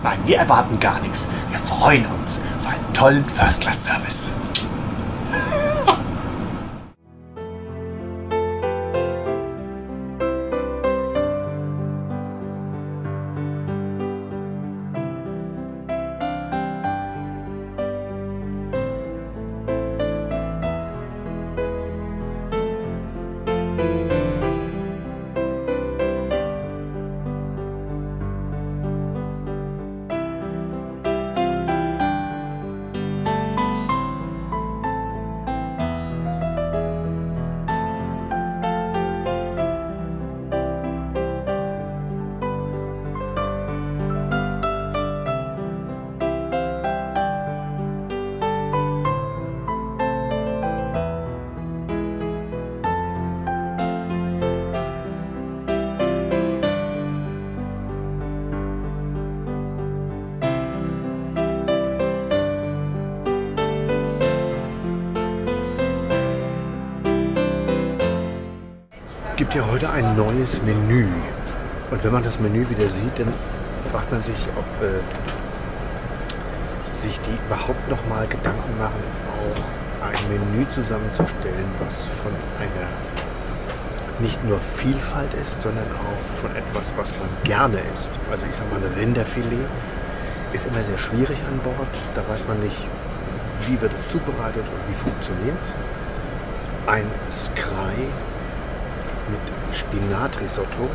Nein, wir erwarten gar nichts. Wir freuen uns auf einen tollen First-Class-Service. Gibt ja heute ein neues Menü. Und wenn man das Menü wieder sieht, dann fragt man sich, ob sich die überhaupt noch mal Gedanken machen, auch ein Menü zusammenzustellen, was von einer nicht nur Vielfalt ist, sondern auch von etwas, was man gerne isst. Also ich sag mal, ein Rinderfilet ist immer sehr schwierig an Bord. Da weiß man nicht, wie wird es zubereitet und wie funktioniert es. Ein Skrei mit Spinatrisotto,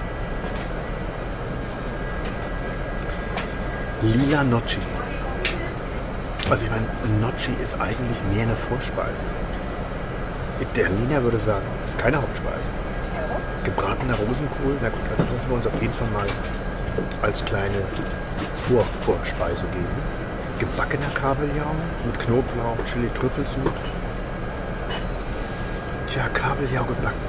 lila Gnocchi. Also ich meine, Gnocchi ist eigentlich mehr eine Vorspeise. Der Lina würde sagen, das ist keine Hauptspeise. Gebratener Rosenkohl, na gut, also das lassen wir uns auf jeden Fall mal als kleine Vorspeise geben. Gebackener Kabeljau mit Knoblauch, Chili, Trüffelsud. Tja, Kabeljau gebacken.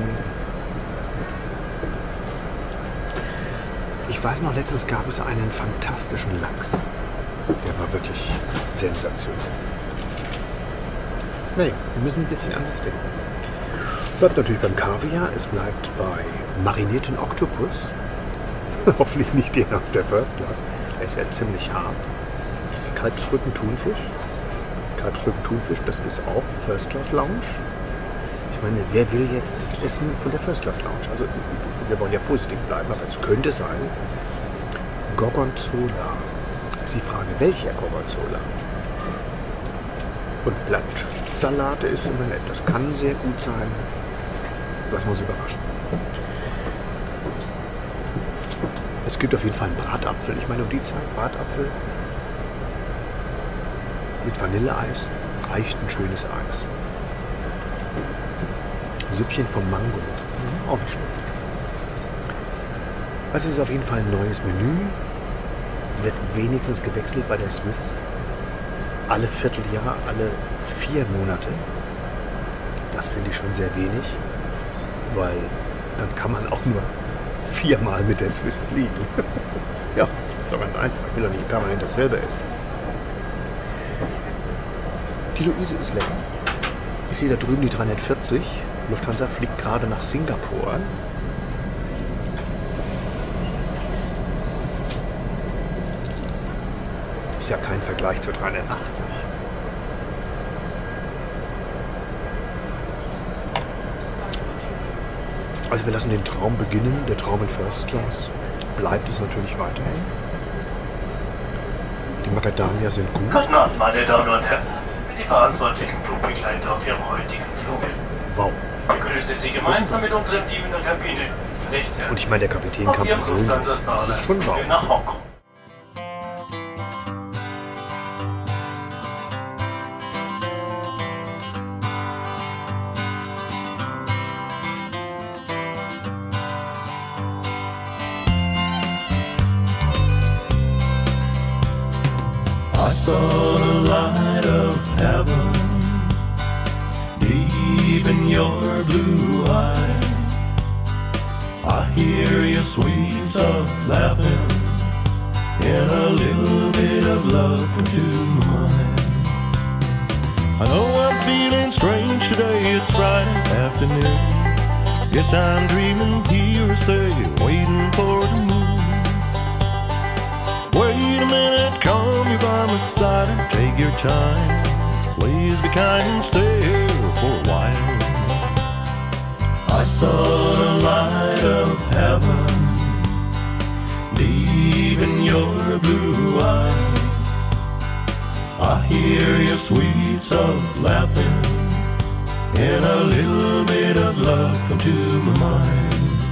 Ich weiß noch, letztens gab es einen fantastischen Lachs. Der war wirklich sensationell. Nee, wir müssen ein bisschen anders denken. Bleibt natürlich beim Kaviar, es bleibt bei marinierten Oktopus. Hoffentlich nicht den aus der First Class. Der ist ja ziemlich hart. Kalbsrücken-Thunfisch. Kalbsrücken-Thunfisch, das ist auch First Class Lounge. Ich meine, wer will jetzt das Essen von der First Class Lounge? Also, wir wollen ja positiv bleiben, aber es könnte sein. Gorgonzola. Ist die Frage, welcher Gorgonzola? Und Blattsalate ist immer nett. Das kann sehr gut sein. Lassen wir uns überraschen. Es gibt auf jeden Fall einen Bratapfel. Ich meine, um die Zeit, Bratapfel mit Vanilleeis reicht ein schönes Eis. Süppchen vom Mango. Auch nicht schlecht. Also es ist auf jeden Fall ein neues Menü. Wird wenigstens gewechselt bei der Swiss. Alle Vierteljahr, alle 4 Monate. Das finde ich schon sehr wenig. Weil dann kann man auch nur 4-mal mit der Swiss fliegen. Ja, ist doch ganz einfach. Ich will doch nicht permanent dasselbe essen. Die Luise ist lecker. Ich sehe da drüben die 340. Lufthansa fliegt gerade nach Singapur. Ist ja kein Vergleich zur 380. Also wir lassen den Traum beginnen. Der Traum in First Class bleibt es natürlich weiterhin. Die Macadamia sind gut. Guten Abend, meine Damen und Herren. Die verantwortlichen Flugbegleiter auf Ihrem heutigen Flug. Wow. Ich begrüße Sie gemeinsam mit unserem Team in der Kabine. Recht herzlich. Und ich meine, der Kapitän kam persönlich. Das ist schon wow. Nach Hongkong. I saw the light of heaven deep in your blue eyes. I hear your sweet soft laughing and a little bit of love into mine. I know I'm feeling strange today, it's Friday afternoon. Yes, I'm dreaming here, stay waiting for the moon. Where outside and take your time. Please be kind and stay here for a while. I saw the light of heaven deep in your blue eyes. I hear your sweet soft laughing, and a little bit of love come to my mind.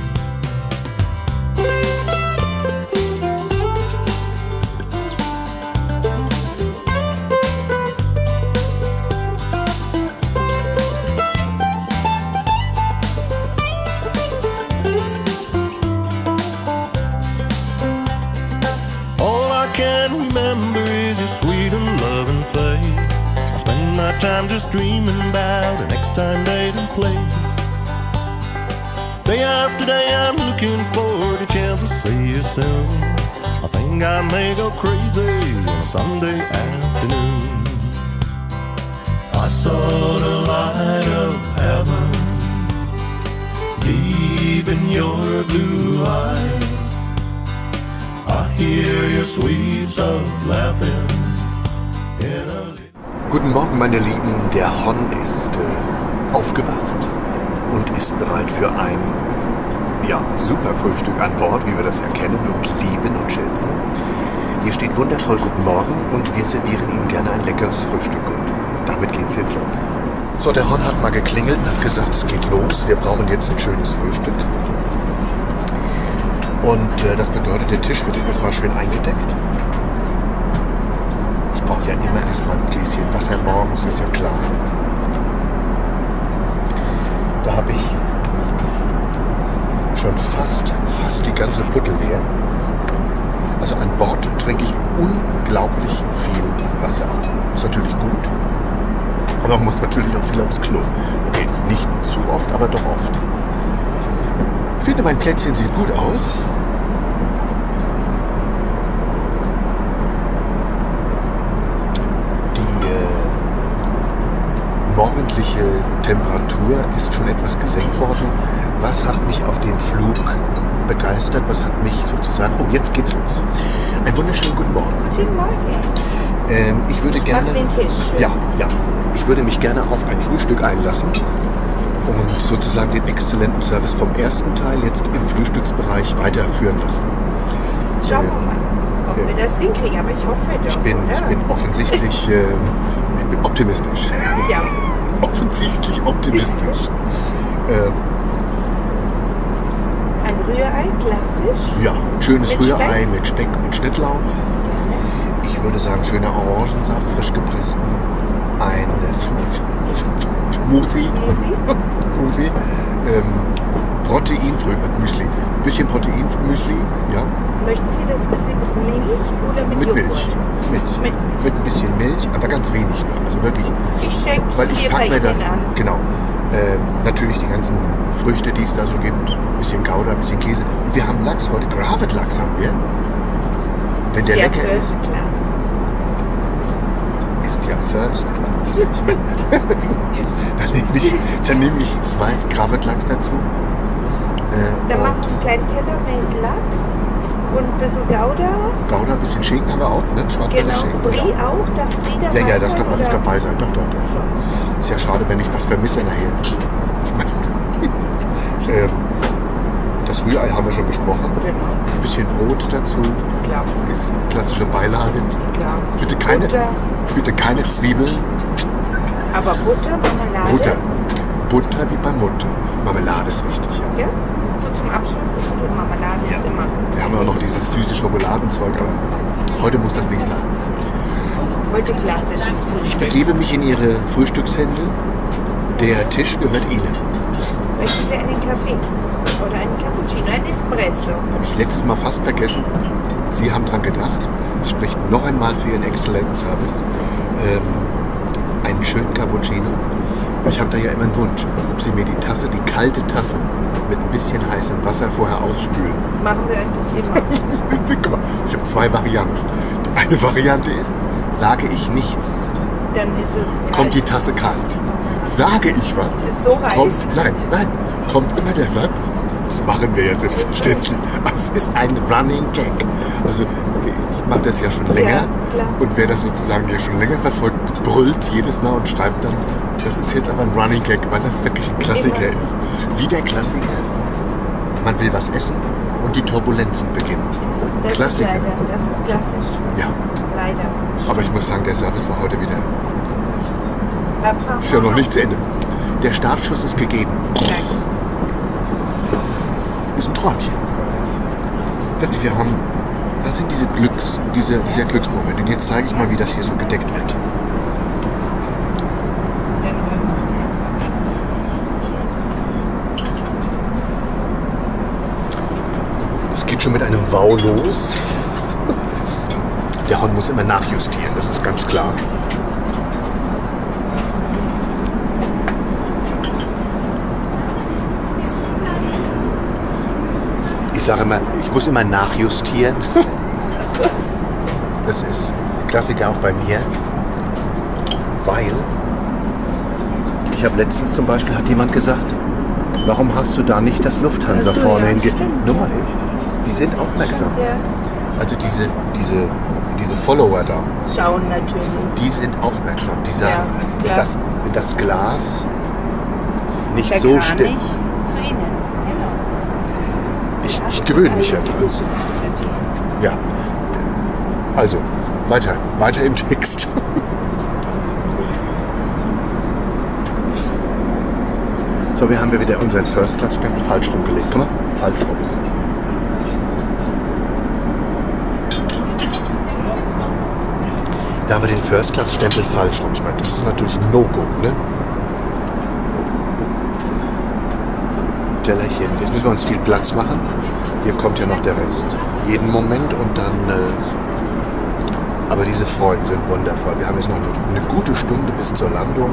Remember is your sweet and loving face. I spend my time just dreaming about the next time, date and place. Day after day I'm looking forward to a chance to see you soon. I think I may go crazy on a Sunday afternoon. I saw the light of heaven deep in your blue eyes. I hear your sweet soft laughing. Guten Morgen, meine Lieben. Der Hon ist aufgewacht und ist bereit für ein super Frühstück an Bord, wie wir das ja kennen und lieben und schätzen. Hier steht wundervoll Guten Morgen und wir servieren ihm gerne ein leckeres Frühstück. Und damit geht's jetzt los. So, der Hon hat mal geklingelt und hat gesagt, es geht los. Wir brauchen jetzt ein schönes Frühstück. Und das bedeutet, der Tisch wird erstmal schön eingedeckt. Ich brauche ja immer erstmal ein Gläschen Wasser morgens, ist ja klar. Da habe ich schon fast die ganze Buddel leer. Also an Bord trinke ich unglaublich viel Wasser. Ist natürlich gut. Aber man muss natürlich auch viel aufs Klo. Okay, nicht zu oft, aber doch oft. Ich finde, mein Plätzchen sieht gut aus. Die morgendliche Temperatur ist schon etwas gesenkt worden. Was hat mich auf dem Flug begeistert? Was hat mich sozusagen... Oh, jetzt geht's los. Einen wunderschönen guten Morgen. Guten Morgen. Ich würde gerne... den Tisch. Ja. Ich würde mich gerne auf ein Frühstück einlassen. Und sozusagen den exzellenten Service vom ersten Teil jetzt im Frühstücksbereich weiterführen lassen. Schauen wir mal, ob wir das hinkriegen, aber ich hoffe doch. Ich bin offensichtlich optimistisch. Ja. Offensichtlich optimistisch. Ein Rührei, klassisch. Ja, schönes Mit Rührei Speck? mit Speck und Schnittlauch. Ich würde sagen, schöner Orangensaft, frisch gepressten. Ein Smoothie. Proteinfrüh mit Müsli. Bisschen Proteinmüsli, ja. Möchten Sie das mit Milch oder mit Joghurt? Milch. Mit ein bisschen Milch, aber ganz wenig nur. Also wirklich. Ich schenke Weil es ich dir bei packe mir das. Ihnen an. Genau. Natürlich die ganzen Früchte, die es da so gibt. Bisschen Gouda, bisschen Käse. Und wir haben Lachs heute. Gravet-Lachs haben wir. Wenn der Sehr lecker ist. First Class. Ist ja First Class. Ich meine, dann nehme ich 2 Gravet-Lachs dazu. Dann macht einen kleinen Teller mit Lachs und ein bisschen Gouda. Gouda, ein bisschen Schinken haben wir auch, ne? Schwarzwälder Genau, Schinken. Brie auch. Darf Brie dabei sein? Ja, das darf alles oder? dabei sein. Doch. Schon. Ist ja schade, wenn ich was vermisse nachher. Ich meine, das Rührei haben wir schon besprochen. Genau. Ein bisschen Brot dazu. Klar. Ist klassische Beilage. Klar. Bitte keine Zwiebeln. Aber Butter, Marmelade. Butter wie bei Mutter. Marmelade ist wichtig, ja. Ja? So zum Abschluss ein bisschen Marmelade ist immer. Wir haben ja noch dieses süße Schokoladenzeug, aber heute muss das nicht sein. Heute klassisches Ich Frühstück. begebe mich in Ihre Frühstückshände. Der Tisch gehört Ihnen. Möchten Sie einen Kaffee? Oder einen Cappuccino, ein Espresso? Habe ich letztes Mal fast vergessen. Sie haben dran gedacht. Es spricht noch einmal für Ihren exzellenten Service. Einen schönen Cappuccino. Ich habe da ja immer einen Wunsch, ob Sie mir die kalte Tasse mit ein bisschen heißem Wasser vorher ausspülen. Machen wir eigentlich immer. Ich habe 2 Varianten. Die eine Variante ist, sage ich nichts, Dann ist es kalt. kommt die Tasse kalt. Sage ich was, Ist so heiß? kommt immer der Satz, Das machen wir ja selbstverständlich. Aber es ist ein Running Gag. Also ich mache das ja schon länger. Ja, klar. Und wer das sozusagen ja schon länger verfolgt, brüllt jedes Mal und schreibt dann, das ist jetzt aber ein Running Gag, weil das wirklich ein Klassiker ist. Wie der Klassiker, man will was essen und die Turbulenzen beginnen. Das Klassiker. ist leider, das ist klassisch. Ja, Leider. aber ich muss sagen, der Service war heute wieder, Dann fahren ist ja wir noch nicht zu Ende. Der Startschuss ist gegeben. Nein. Ist ein Träumchen. Wirklich, wir haben, das sind dieser Glücksmoment. Und jetzt zeige ich mal, wie das hier so gedeckt wird. Es geht schon mit einem Wow los. Der Hund muss immer nachjustieren, das ist ganz klar. Ich sage immer, ich muss immer nachjustieren. Das ist Klassiker auch bei mir. Weil, ich habe letztens zum Beispiel, hat jemand gesagt, warum hast du da nicht das Lufthansa Ach so, vorne ja, hinge... stimmt. Nur mal, die sind aufmerksam. Ja. Also diese Follower da, Schauen natürlich. die sind aufmerksam. Die sagen, Ja, klar. wenn das Glas nicht Der so Kranich stimmt. zu Ihnen. Genau. Ich gewöhne mich ja Also dran. diese Sympathie. Ja. Also, weiter im Text. So, wir haben wieder unseren First-Class-Stempel falsch rumgelegt. Guck mal, falsch rum. Da haben wir den First-Class-Stempel falsch rum. Ich meine, das ist natürlich ein No-Go, ne? Tellerchen. Jetzt müssen wir uns viel Platz machen. Hier kommt ja noch der Rest. Jeden Moment und dann... aber diese Freuden sind wundervoll. Wir haben jetzt noch eine gute Stunde bis zur Landung.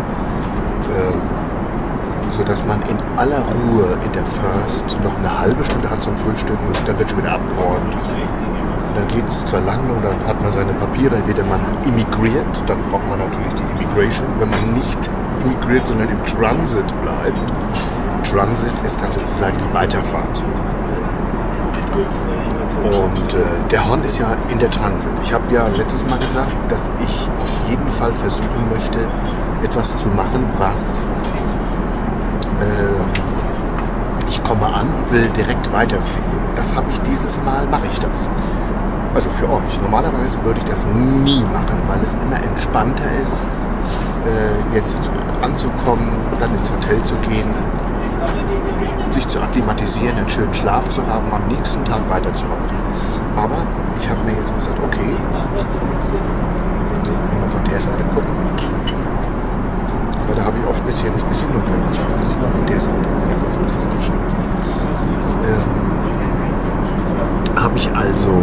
Sodass man in aller Ruhe in der First noch eine halbe Stunde hat zum Frühstücken. Dann wird schon wieder abgeräumt. Dann geht es zur Landung, dann hat man seine Papiere, entweder man immigriert, dann braucht man natürlich die Immigration. Wenn man nicht immigriert, sondern im Transit bleibt, Transit ist dann sozusagen die Weiterfahrt. Und der Hon ist ja in der Transit. Ich habe ja letztes Mal gesagt, dass ich auf jeden Fall versuchen möchte, etwas zu machen, was ich komme an und will direkt weiterfliegen. Das habe ich dieses Mal, mache ich das. Also für euch. Normalerweise würde ich das nie machen, weil es immer entspannter ist, jetzt anzukommen, dann ins Hotel zu gehen, sich zu akklimatisieren, einen schönen Schlaf zu haben, am nächsten Tag weiterzureisen. Aber ich habe mir jetzt gesagt, okay, mal von der Seite gucken. Aber da habe ich oft ist ein bisschen dunkel. Ich muss ich mal von der Seite. Ja, so ist das auch schön. Habe ich also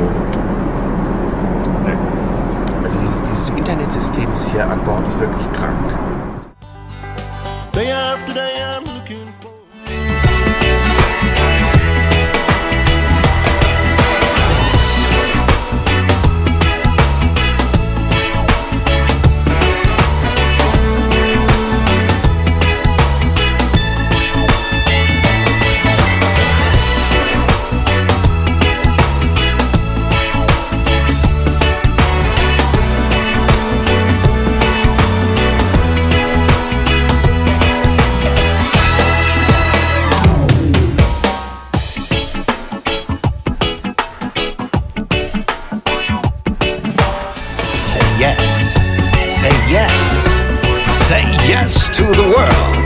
dieses Internetsystem ist hier an Bord ist wirklich krank. Day after day I'm looking for Say yes. Say yes to the world.